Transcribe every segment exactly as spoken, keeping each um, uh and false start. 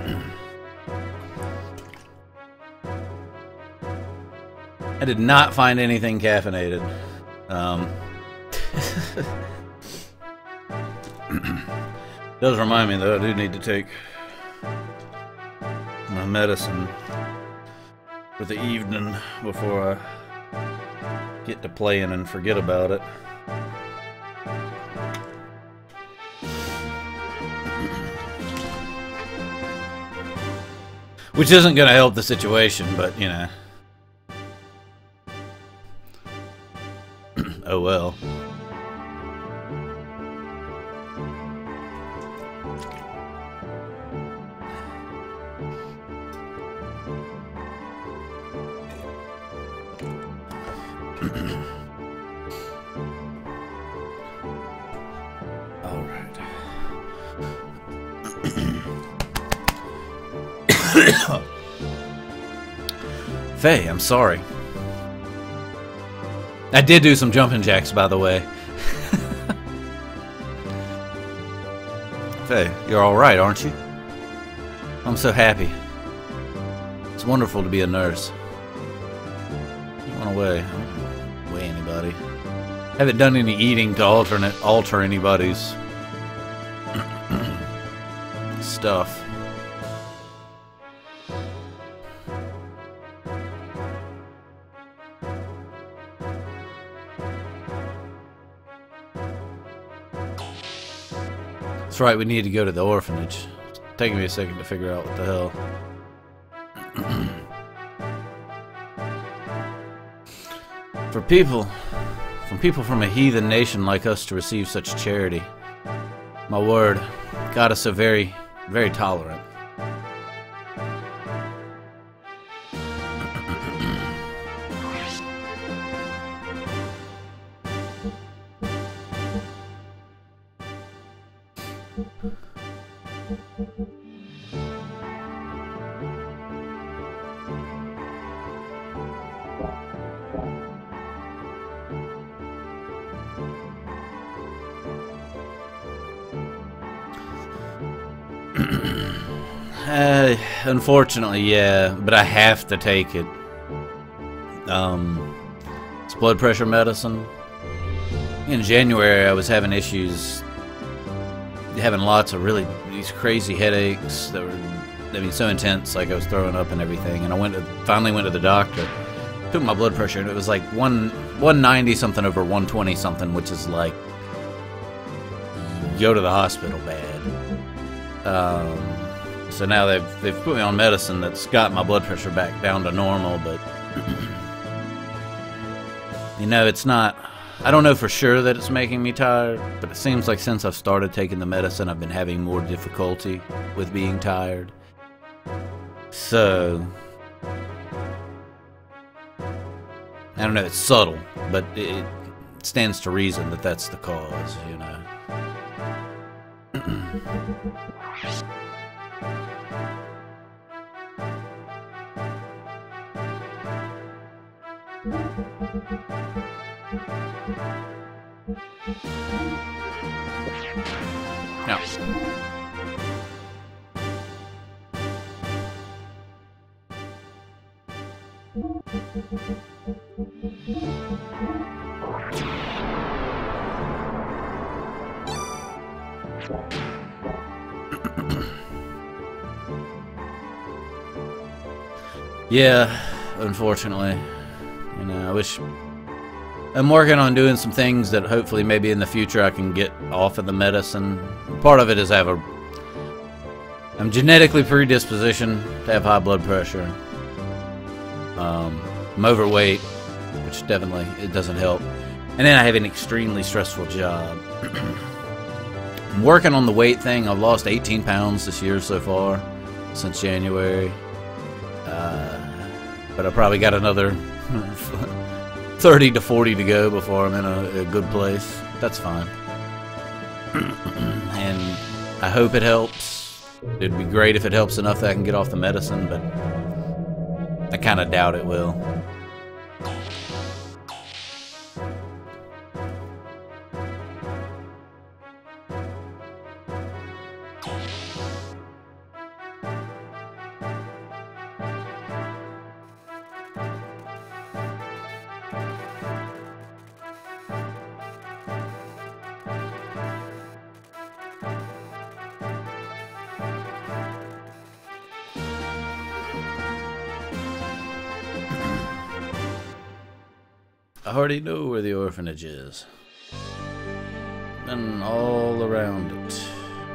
I did not find anything caffeinated. Um, does remind me that I do need to take my medicine for the evening before I get to playing and forget about it. Which isn't going to help the situation, but you know. Oh well. All right. Faye, I'm sorry. I did do some jumping jacks, by the way. Faye, you're alright, aren't you? I'm so happy. It's wonderful to be a nurse. You went away. I don't weigh anybody. Haven't done any eating to alternate alter anybody's stuff. That's right, we need to go to the orphanage. It's taking me a second to figure out what the hell. For people, from people from a heathen nation like us to receive such charity, my word, God is so very, very tolerant. Uh, unfortunately, yeah, but I have to take it. Um, it's blood pressure medicine. In January, I was having issues, having lots of really these crazy headaches that were, I mean, so intense, like I was throwing up and everything. And I went to, finally went to the doctor, took my blood pressure, and it was like one one ninety something over one twenty something, which is like go to the hospital bad. Um. So now they've they've put me on medicine that's got my blood pressure back down to normal, but you know, it's not. I don't know for sure that it's making me tired, but it seems like since I've started taking the medicine, I've been having more difficulty with being tired. So I don't know. It's subtle, but it stands to reason that that's the cause. You know. No. Yeah, unfortunately. You know, I wish... I'm working on doing some things that hopefully maybe in the future I can get off of the medicine. Part of it is I have a... I'm genetically predispositioned to have high blood pressure. Um, I'm overweight, which definitely, it doesn't help. And then I have an extremely stressful job. I'm working on the weight thing. I've lost eighteen pounds this year so far, since January. Uh, but I probably got another thirty to forty to go before I'm in a, a good place. That's fine. And I hope it helps. It'd be great if it helps enough that I can get off the medicine, but I kind of doubt it will. I already know where the orphanage is. And all around it.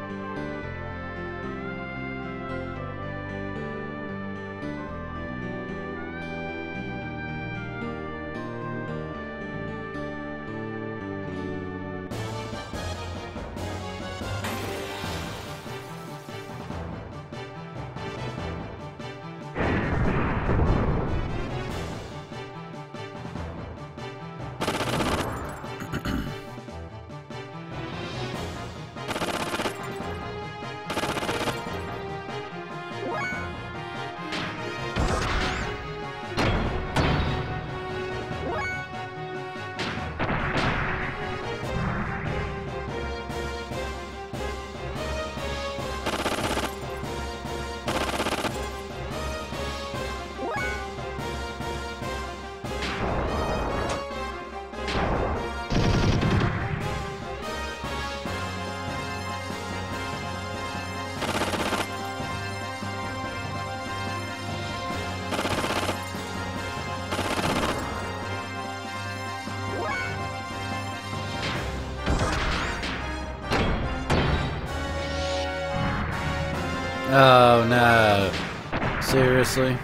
Oh no. Seriously?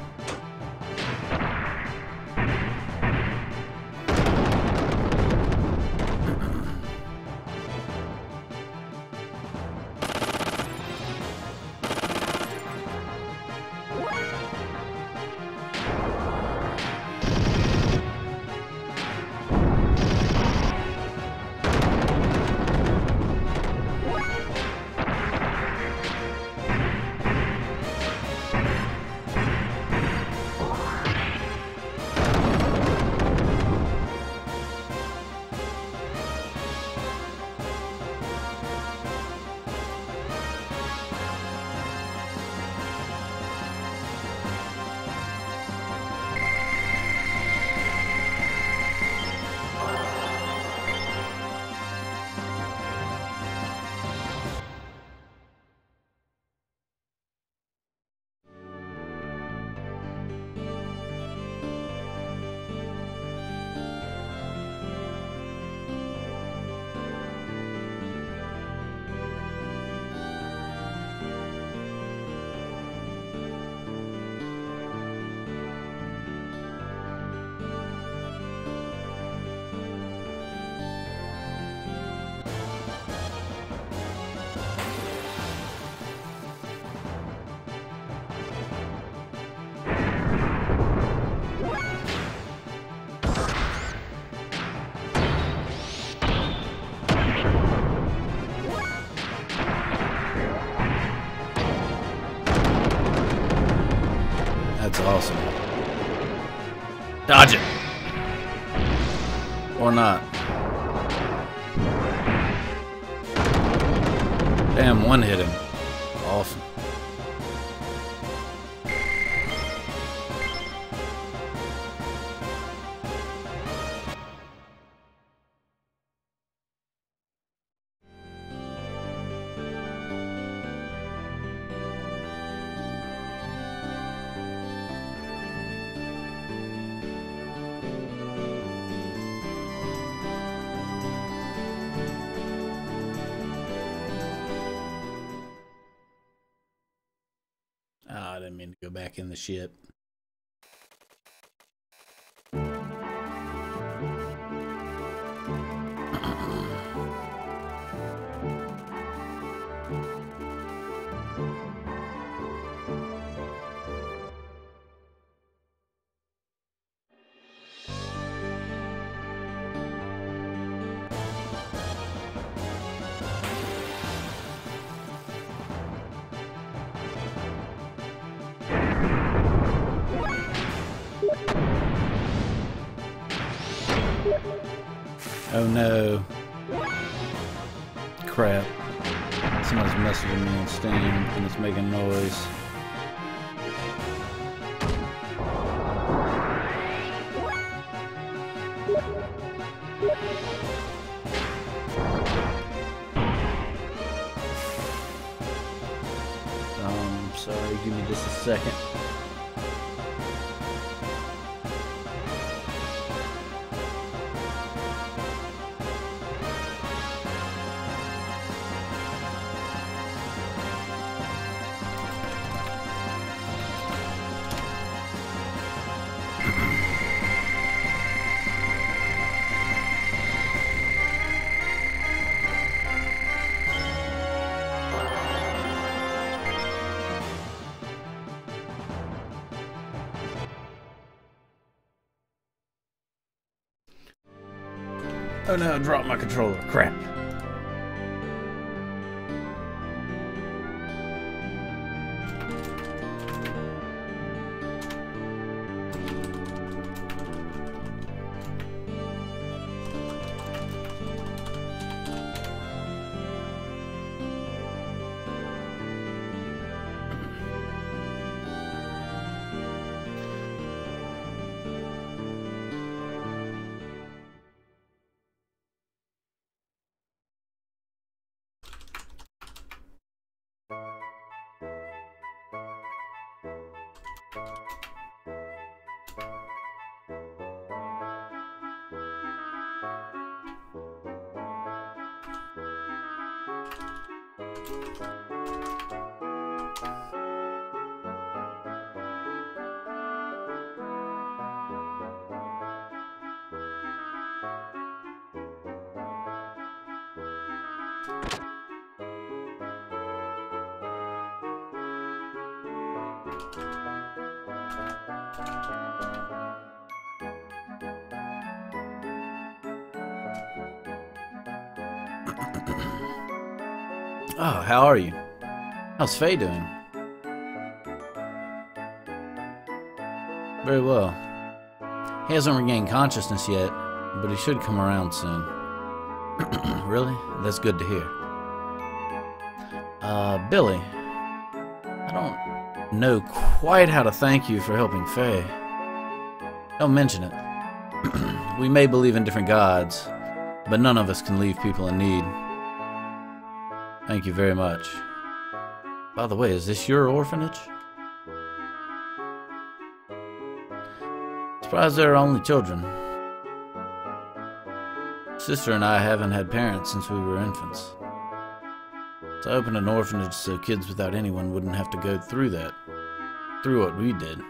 That's awesome. Dodge it! Or not. Damn, one hit him. Awesome. I didn't mean to go back in the ship. Oh no. Crap. Someone's messaging me on Steam and it's making noise. Um, sorry, give me just a second. Oh no, I dropped my controller. Crap. Oh, how are you? How's Faye doing? Very well. He hasn't regained consciousness yet, but he should come around soon. Really? That's good to hear. Uh, Billy, I don't know quite how to thank you for helping Faye. Don't mention it. We may believe in different gods, but none of us can leave people in need. Thank you very much. By the way, is this your orphanage? Surprised there are only children. Sister and I haven't had parents since we were infants. So I opened an orphanage so kids without anyone wouldn't have to go through that. Through what we did.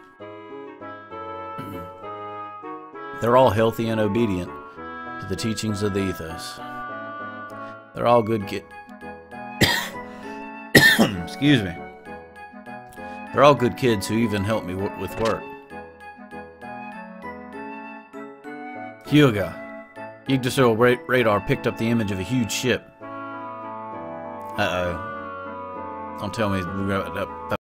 They're all healthy and obedient to the teachings of the ethos. They're all good kids. Excuse me. They're all good kids who even help me w with work. Hyuga. Yggdrasil ra radar picked up the image of a huge ship. Uh-oh. Don't tell me we got up.